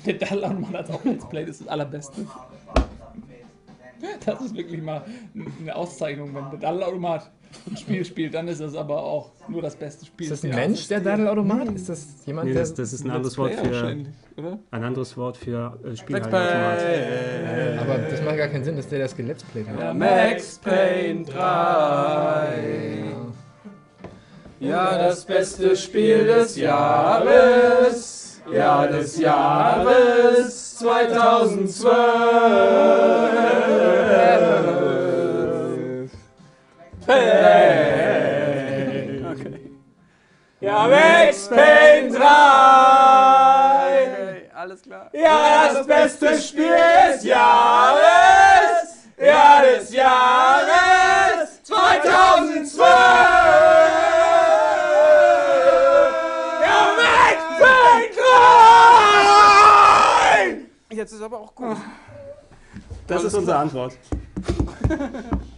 Der Dallermann hat auch Let's Play, das ist das Allerbeste. Das ist wirklich mal eine Auszeichnung, wenn der Daddelautomat ein Spiel spielt, dann ist das aber auch nur das beste Spiel. Ist das ein Mensch, der Daddelautomat? Ist das jemand, Nee, der... das ist ein anderes Wort oder? Spielhallenautomat. Aber das macht gar keinen Sinn, dass der das gelet's playt hat. Ja, Max Payne 3. Ja, das beste Spiel des Jahres. Ja, des Jahres 2012. Hey. Okay. Ja, Max Payne 3. Okay, alles klar. Ja, das beste Spiel des Jahres. Ja, des Jahres 2012. Ja, Max Payne 3. Jetzt ist aber auch gut. Das ist unsere Antwort.